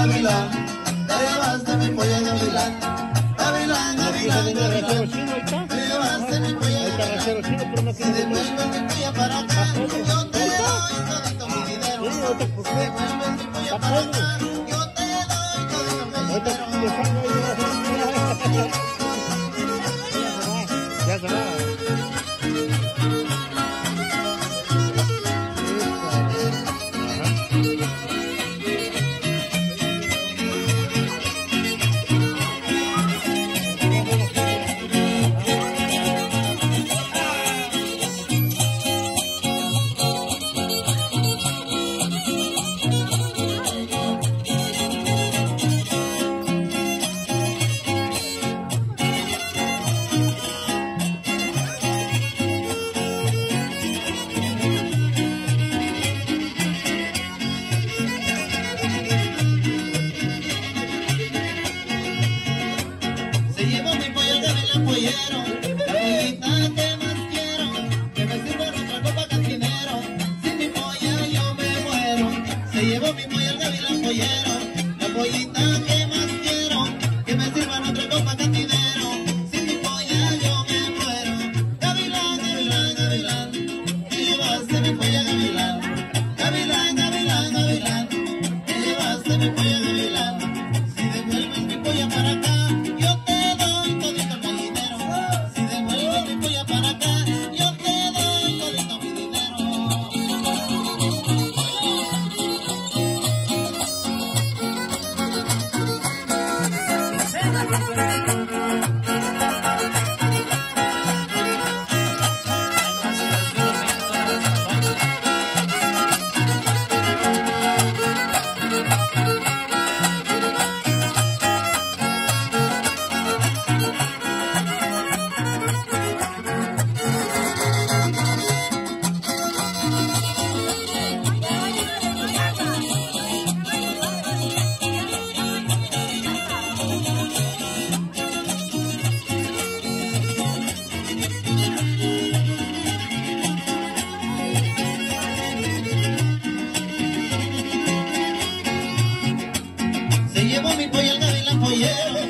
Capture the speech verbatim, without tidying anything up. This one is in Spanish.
gavilán, te llevaste mi polla gavilán, gavilán, gavilán, gavilán, te llevaste mi polla gavilán. Si devuelves mi polla para acá, yo te doy todito mi dinero. Si devuelves mi polla para acá, yo te doy todito mi dinero. Ya se va. Se llevó mi polla el gavilán pollero, la pollita que más quiero, que me sirvan otra copa cantinero, sin mi polla yo me muero. Gavilán, gavilán, gavilán, te llevaste mi polla gavilán, gavilán, gavilán, gavilán, te llevaste mi polla gavilán. Si devuelves mi polla para acá, yo te doy todito mi dinero. Si devuelves mi polla para acá, yo te doy todito mi dinero. Se llevó mi polla el gavilán pollero,